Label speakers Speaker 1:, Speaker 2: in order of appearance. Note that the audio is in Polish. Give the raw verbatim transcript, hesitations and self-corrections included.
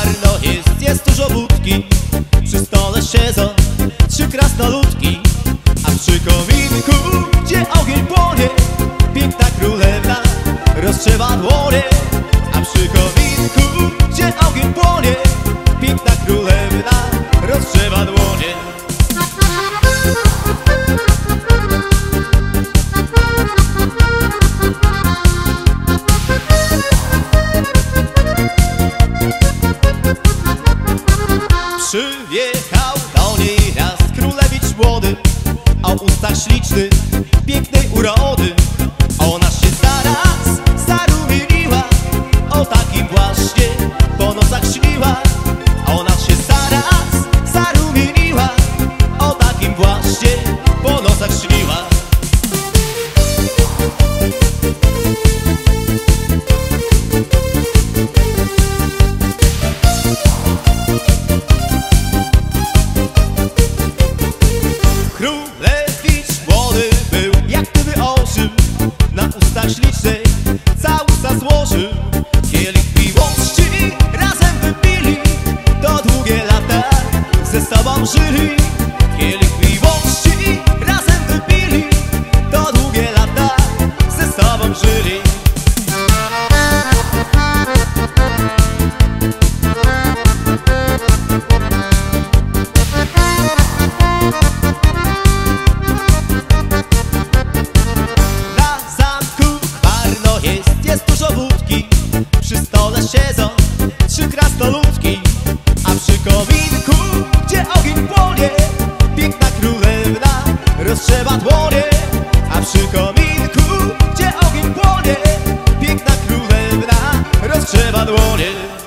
Speaker 1: Parno jest, jest dużo wódki, przy stole siedzą trzy krasnoludki, a przy kominku, gdzie ogień płonie, piękna królewna rozgrzewa dłonie. A przy kominku, gdzie ogień płonie, piękna królewna rozgrzewa dłonie. Przyjechał do niej raz królewicz młody, o ustach śliczny, pięknej urody. Ona się zaraz zarumieniła, o takim właśnie po nocach śniła. Ona się zaraz zarumieniła, o takim właśnie po nocach śniła. Królewicz młody był, jak gdyby ożył, na ustach ślicznej całusa złożył. Kielich miłości razem wypili, to długie lata ze sobą żyli. Kielich miłości razem wypili, to długie lata ze sobą żyli. Jest dużo wódki, przy stole siedzą trzy krasnoludki, a przy kominku, gdzie ogień płonie, piękna królewna rozgrzewa dłonie. A przy kominku, gdzie ogień płonie, piękna królewna rozgrzewa dłonie.